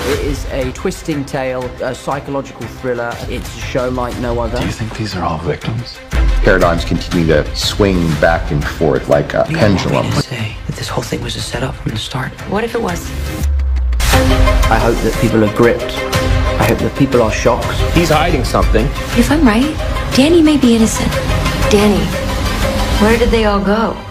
It is a twisting tale, a psychological thriller. It's a show like no other. Do you think these are all victims? Paradigms continue to swing back and forth like a pendulum. You say that this whole thing was a setup from the start. What if it was? I hope that people are gripped. I hope that people are shocked. He's hiding something. If I'm right, Danny may be innocent. Danny, where did they all go?